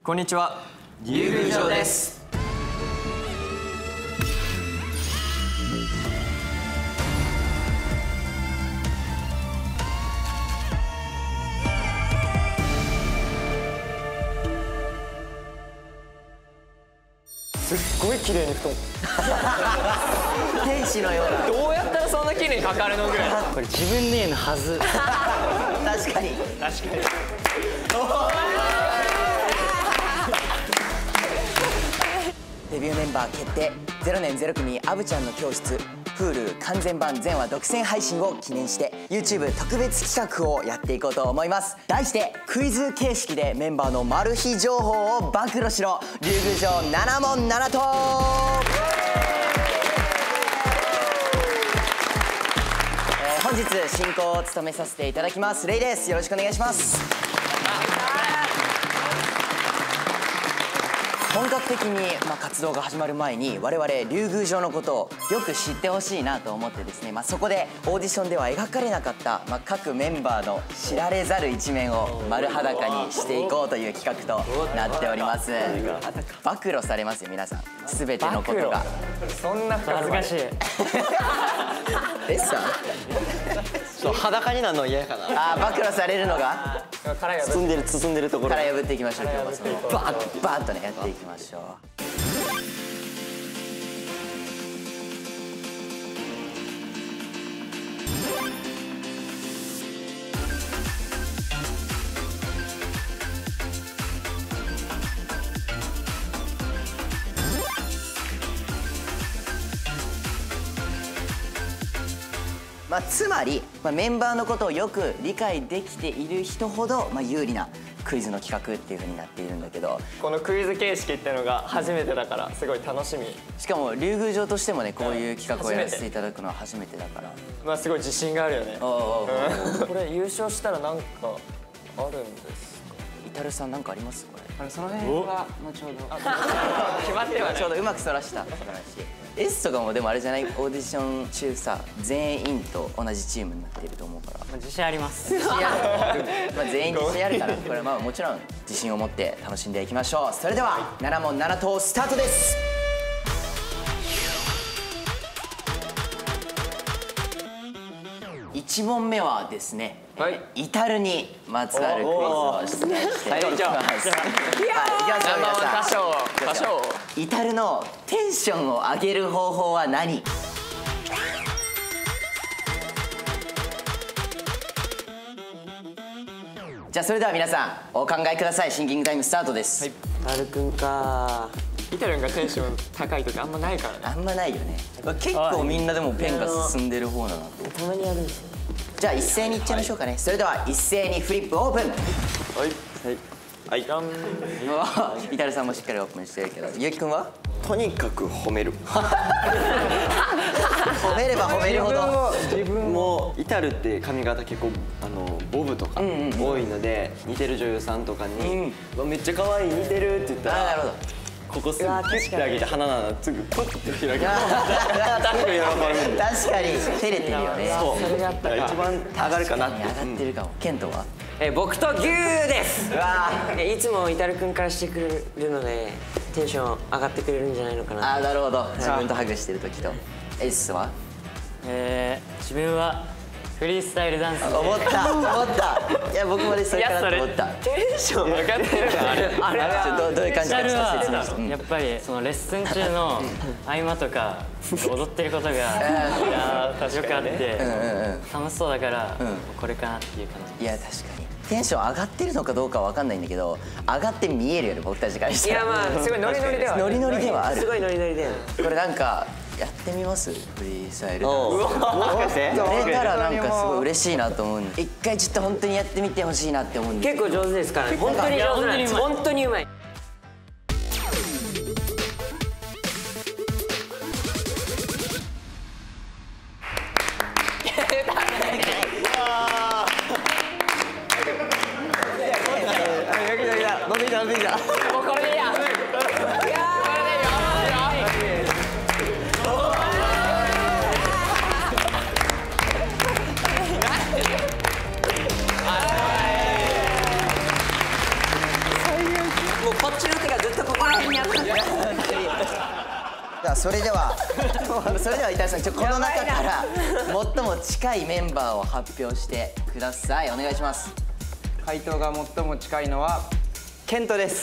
こんにちは、竜宮城です。すっごい綺麗に太る。 天使のような。 どうやったらそんな綺麗にかかるのぐらい。 これ自分で言うのはず。確かに。 確かに。 デビューメンバー決定。0年0組アブちゃんの教室 Hulu 完全版全話独占配信を記念して YouTube 特別企画をやっていこうと思います。題してクイズ形式でメンバーのマル秘情報を暴露しろ竜宮城7問7答。本日進行を務めさせていただきますレイです。よろしくお願いします。本格的に活動が始まる前に我々竜宮城のことをよく知ってほしいなと思ってですね、そこでオーディションでは描かれなかった各メンバーの知られざる一面を丸裸にしていこうという企画となっております。暴露されますよ皆さん、全てのことが。 そんな恥ずかしい。 レッサそう、裸になるの嫌やかな。 暴露されるのが包んでるところ殻破っていきましょう。今日はそのバーッとねやっていきましょう。つまり、メンバーのことをよく理解できている人ほど、有利なクイズの企画っていう風になっているんだけど、 このクイズ形式っていうのが初めてだからすごい楽しみ。 しかも竜宮城としてもねこういう企画をやらせていただくのは初めてだから、 すごい自信があるよね。 これ優勝したらなんかあるんですか？ イタルさんなんかあります？これその辺は後ほど決まってはちょうどうまくそらした素晴らしい。S とかもでもあれじゃない、オーディション中さ全員と同じチームになっていると思うから自信あります。 自信ある全員自信あるからこれはもちろん自信を持って楽しんでいきましょう。それでは7問7答スタートです。1問目はですね、イタルにまつわるクイズを出題していきます。いきますよ皆さん。イタルのテンションを上げる方法は何？じゃあそれでは皆さんお考えください。シンキングタイムスタートです。 イタルくんか。 イタルンがテンション高い時あんまないからね。 あんまないよね。結構みんなでもペンが進んでる方だな。 たまにやるんですよ。 じゃあ一斉にいっちゃいましょうかね。それでは一斉にフリップオープン。 はい。 イタルさんもしっかりオープンしてるけど、ゆうきくんは？ とにかく褒める。 褒めれば褒めるほど。 もうイタルって髪型結構ボブとか多いので、似てる女優さんとかにめっちゃ可愛い似てるって言ったら、 なるほど。 ここすぐキュッて上げて鼻ならすぐポッて開けて確かに照れてるよね。 そう、一番上がるかなって。 上がってるかも。ケントは？ 僕と牛です。いつもイタルくんからしてくれるのでテンション上がってくれるんじゃないのかな。 なるほど。自分とハグしてる時と。エースは？ 自分はフリースタイルダンス。 思った。いや僕もそれかなと思った。 テンション上がってるのあれどういう感じか説明して。 やっぱりそのレッスン中の合間とか踊ってることがよくあって楽しそうだからこれかなっていう感じ。 いや確かにテンション上がってるのかどうかは分かんないんだけど、上がって見えるよね僕たちからしたら。 すごいノリノリではノリノリではある。 すごいノリノリで。 これなんかやってみます？フリースタイルダンス。 もしかしてやれたらなんかすごい嬉しいなと思うんで、一回ちょっと本当にやってみてほしいなって思うんで。 結構上手ですからね。本当に上手なんです。本当にうまい。 飲んできた。 もうこれでいいや。 チそれでは伊藤さん、この中から最も近いメンバーを発表してください。お願いします。 回答が最も近いのはケントです。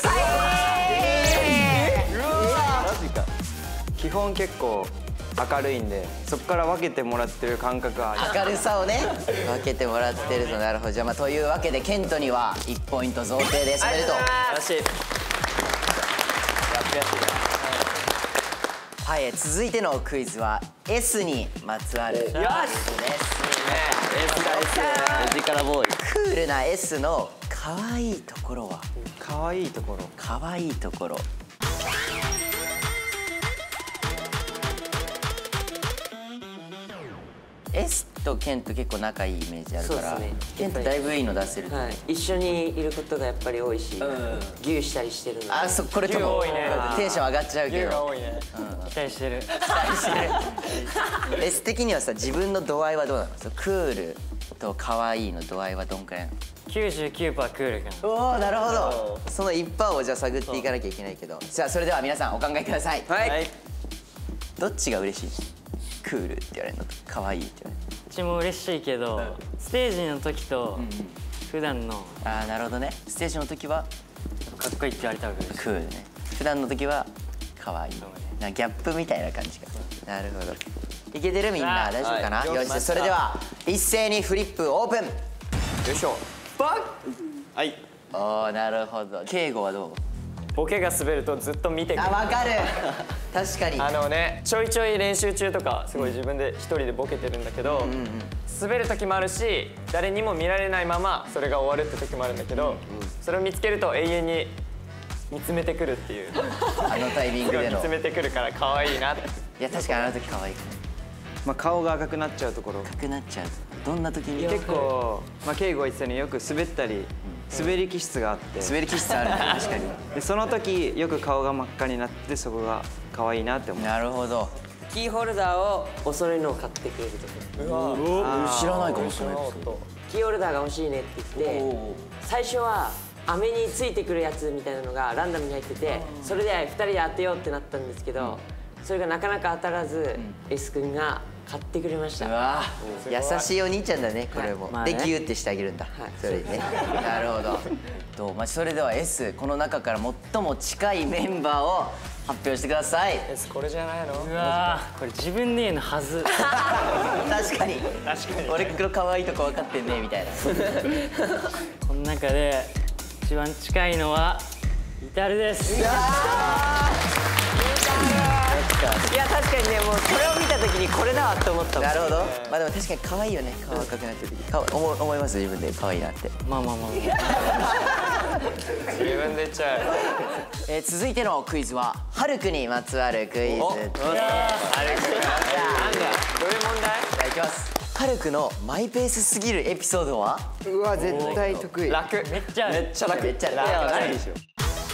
基本結構明るいんで、そこから分けてもらってる感覚はあります。 明るさをね分けてもらってると。なるほど。じゃあというわけでケントには1ポイント贈呈です。おめでとう。 らしい。 はい、続いてのクイズは S にまつわるクイズです。 目力ボーイ。 クールな S の可愛いところは？ 可愛いところ。 可愛いところ。S とケント結構仲いいイメージあるから、 そうですねケントだいぶいいの出せる。 はい、一緒にいることがやっぱり多いし、ギューしたりしてるので。 あ、これともテンション上がっちゃうけど。 多いね。 期待してる。 S 的にはさ、自分の度合いはどうなの？クールと可愛いの度合いはどんくらいなの 99%クールかな。 おお、なるほど。その1%をじゃあ探っていかなきゃいけないけど、じゃあそれでは皆さんお考えください。 はい。 どっちが嬉しい？クールって言われるのと可愛いって言われるの。 うちも嬉しいけど、ステージの時と普段のああ、なるほどね。ステージの時はかっこいいって言われた方が嬉しい。 クールね。普段の時は可愛い。なんかギャップみたいな感じか。なるほど。いけてるみんな。大丈夫かな？よし、それでは一斉にフリップオープン。よいしょ。 はい。 おお、なるほど。敬語はどう？ ボケが滑るとずっと見てくる。 あ、わかる。確かに。 ちょいちょい練習中とかすごい自分で一人でボケてるんだけど、滑る時もあるし、誰にも見られないままそれが終わるって時もあるんだけど、それを見つけると永遠に見つめてくるっていう。 あのタイミングでの。 見つめてくるから可愛いなって。 いや、確かにあの時可愛い。 まあ顔が赤くなっちゃうところ。 赤くなっちゃう。どんな時に？ 結構まあ敬語言ってたようによく滑ったり、滑り気質があって。 滑り気質あるね、確かに。 でその時よく顔が真っ赤になってそこが可愛いなって思う。 なるほど。 キーホルダーをお揃いのを買ってくれるところ。 知らないかもしれない。 キーホルダーが欲しいねって言って最初は飴についてくるやつみたいなのがランダムに入ってて、それで2人で当てようってなったんですけど、それがなかなか当たらず S 君が買ってくれました。 うわ、優しいお兄ちゃんだね、これも。でギューってしてあげるんだ。それでね。なるほど。まあそれでは S、この中から最も近いメンバーを発表してください。 これじゃないの？ うわー、これ自分で言うのはず。 確かに。俺の可愛いとこ分かってんねみたいな。 この中で一番近いのはイタルです。 いや確かにね、もうこれを見た時にこれだわって思ったもん。 なるほど。まあでも確かに可愛いよね。顔赤くなってる時。思います自分で可愛いなって。 まあ。 自分で言っちゃう。 続いてのクイズはハルクにまつわるクイズ。 なんだ。どういう問題？ じゃあいきます。ハルクのマイペースすぎるエピソードは？ うわ、絶対得意。 楽。 めっちゃある。 めっちゃ楽。 めっちゃ楽でしょ。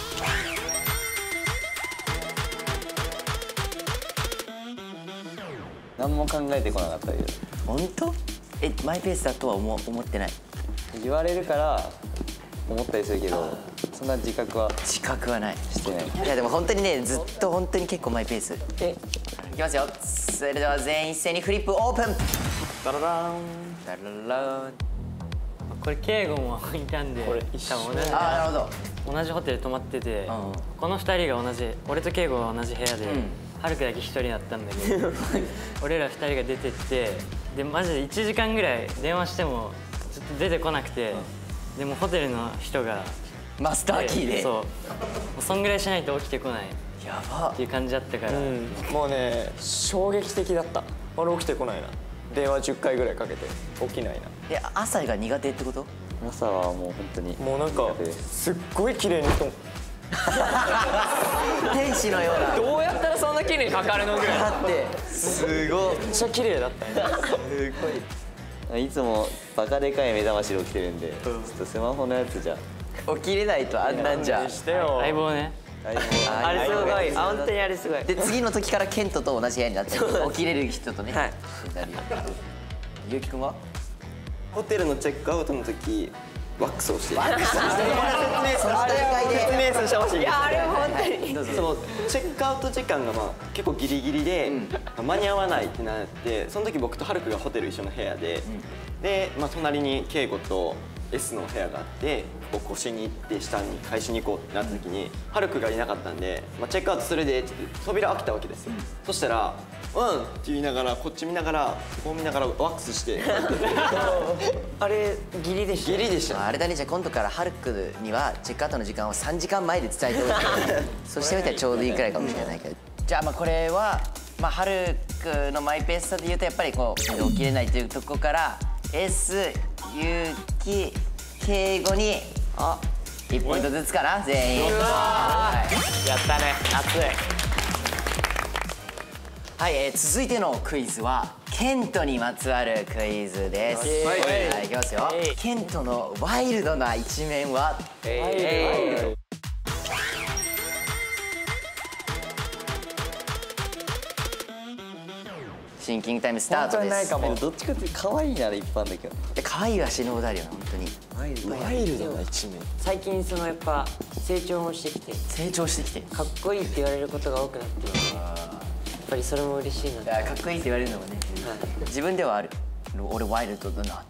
何も考えてこなかったけど。 本当？マイペースだとは思ってない。 言われるから思ったりするけど、そんな自覚は自覚はない。 してない。 いやでも本当にね、ずっと本当に結構マイペース。いきますよ。それでは全員一斉にフリップオープン。 ダララーン。 ダララーン。 これ敬語もいたんで、多分同じ。 ああ、なるほど。 同じホテル泊まってて、この2人が同じ、俺と敬語が同じ部屋で、ハルクだけ1人だったんだけど俺ら2人が出てってでマジで1時間ぐらい電話してもずっと出てこなくて、でもホテルの人がマスターキーで。 そうもうそんぐらいしないと起きてこないやばっていう感じだったから、 もうね、衝撃的だった。俺起きてこないな。電話10回ぐらいかけて起きないな。 朝が苦手ってこと？ 朝はもう本当にもうなんかすっごい綺麗に天使のような。 どうやったらそんな綺麗にかかるのぐらいだってすごいめっちゃ綺麗だったね。すごい。 いつもバカでかい目覚ましで起きてるんで、ちょっとスマホのやつじゃ起きれないとあんなんじゃ。 してよ。 相棒ね。 あれすごい、本当にあれすごい。 で次の時からケントと同じ部屋になって起きれる人とね。 はい。 ゆうきくんは？ ホテルのチェックアウトの時ワックスをしてその段階で説明してほしい。 いやあれ本当にそのチェックアウト時間が結構ギリギリで、間に合わないってなって、その時僕とハルクがホテル一緒の部屋で、で、隣にケイゴと S の部屋があって、ここ越しに行って下に返しに行こうってなった時に、ハルクがいなかったんで、チェックアウトするでって言って扉開けたわけですよ。そしたら「うん」って言いながらこっち見ながらここ見ながらワックスしてあれギリでした。 ギリでしたあれだね、じゃあ今度からハルクにはチェックアウトの時間を3時間前で伝えておいてそしてみたらちょうどいいくらいかもしれないけど、じゃあこれはハルクのマイペースさで言うとやっぱりこう起きれないというところから S、ユキ、ケイゴに1ポイントずつかな全員。 やったね熱い。 はい、続いてのクイズはケントにまつわるクイズです。はい、いきますよ。ケントのワイルドな一面は？シンキングタイムスタートです。 どっちかっていうと可愛いなら一般だけど、 可愛いは死ぬほどあるよね、本当に。 ワイルドな一面。 最近やっぱ成長もしてきて成長してきてかっこいいって言われることが多くなって、やっぱりそれも嬉しいなって。 かっこいいって言われるのもね、自分ではある。俺ワイルドだなって。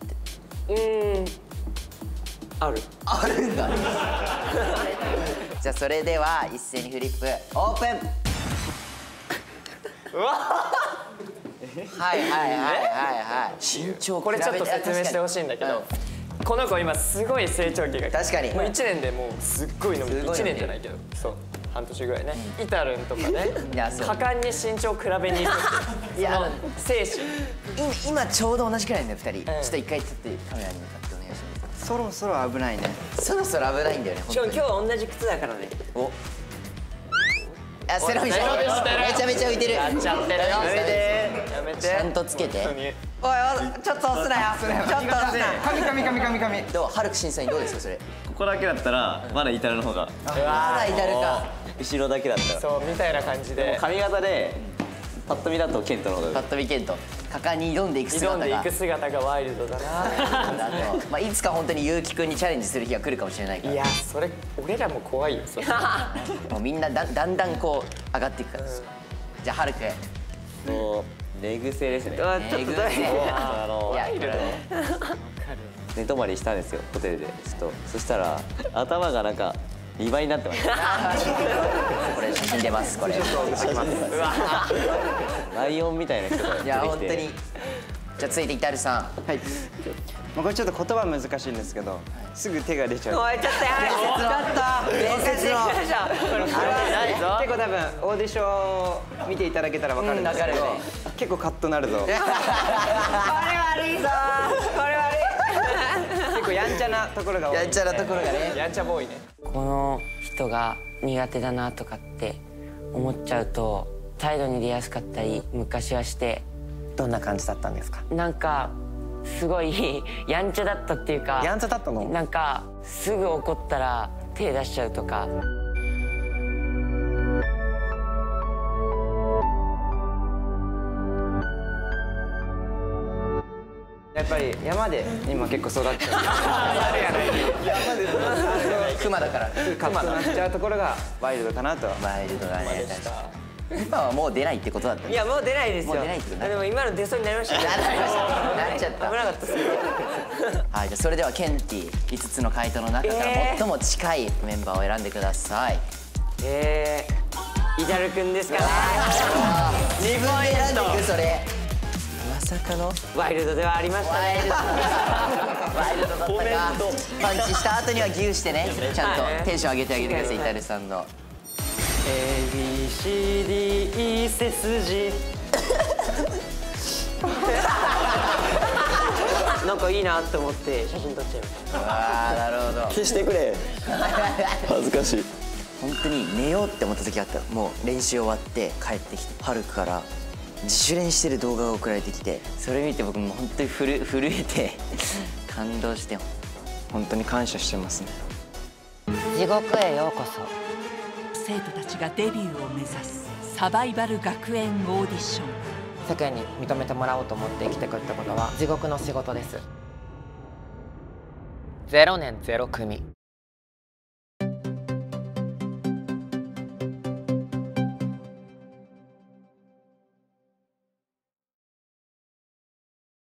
あるんだじゃあそれでは一斉にフリップオープン。はい身長これちょっと説明してほしいんだけど、この子今すごい成長期が確かにもう1年でもうすっごい伸びて、 すごい 1年じゃないけどそう半年ぐらいね、イタルンとかねいやそう果敢に身長比べに行くっていやその精神。 今ちょうど同じくらいの2人、ちょっと一回撮ってカメラに向かってお願いしまそろそろ危ないね。 す。そろそろ危ないんだよね、 しかも今日は同じ靴だからね。 お背伸びしてる。めちゃめちゃ浮いてる。 やっちゃってるよ。やめてちゃんとつけて。 本当においちょっと押すなよ。ちょっと押すな。 神。 どう、ハルク審査員どうですかそれ？ ここだけだったらまだイタルの方が、 まだ至るか。 後ろだけだったらそうみたいな感じで髪型でパッと見だとケントの方がパッと見ケント、果敢に挑んでいく挑姿が。 んでいく姿がワイルドだな。 いつか本当に結城くんにチャレンジする日が来るかもしれないから。 いやそれ俺らも怖いよそれ。 もうみんなだんだんこう上がっていくから。じゃあハルク。 寝癖ですね。 ちょっと大変。 いやこれね。 寝泊まりしたんですよホテルで。そしたら頭がなんか2倍になってました。 これ写真出ます。これ。 ライオンみたいな人が出てきて。 いや本当に。じゃあ続いてイタルさん。 はい。これちょっと言葉難しいんですけど、すぐ手が出ちゃう。 おいちょっとやばい。 伝説の。 結構多分オーディションを見ていただけたら分かるんですけど、結構カッとなるぞ。 これ悪いぞ。これ悪い。 結構やんちゃなところが多い。 やんちゃなところがね。 やんちゃボーイね。 この人が苦手だなとかって思っちゃうと態度に出やすかったり昔はして。 どんな感じだったんですか？ なんかすごいやんちゃだったっていうか。 やんちゃだったの？ なんかすぐ怒ったら手出しちゃうとか。 やっぱり山で今結構育っちゃう。 クマだから。 カッとなっちゃうところがワイルドかなとは。 ワイルドだね。今はもう出ないってことだったね。 いやもう出ないですよ。 もう出ないってことでも今の出そうになりましたね。 なっちゃった。 危なかったです。 はい、じゃあそれではケンティ5つの回答の中から最も近いメンバーを選んでください。 イタルくんですかね。 自分で選んでいくそれ。まさかのワイルドではありましたね。 ワイルドだったか。パンチした後にはギューしてね、ちゃんとテンション上げてあげてください、イタルさんの。 ABCD 背筋。 なんかいいなって思って写真撮っちゃいました。 ああ、なるほど。 消してくれ。恥ずかしい。 本当に寝ようって思った時あった。もう練習終わって帰ってきて、ハルクから自主練してる動画が送られてきて、それ見て僕も本当に震えて感動して、 本当に感謝してますね。 地獄へようこそ。 生徒たちがデビューを目指すサバイバル学園オーディション。 世間に認めてもらおうと思って生きてくってことは地獄の仕事です。 0年0組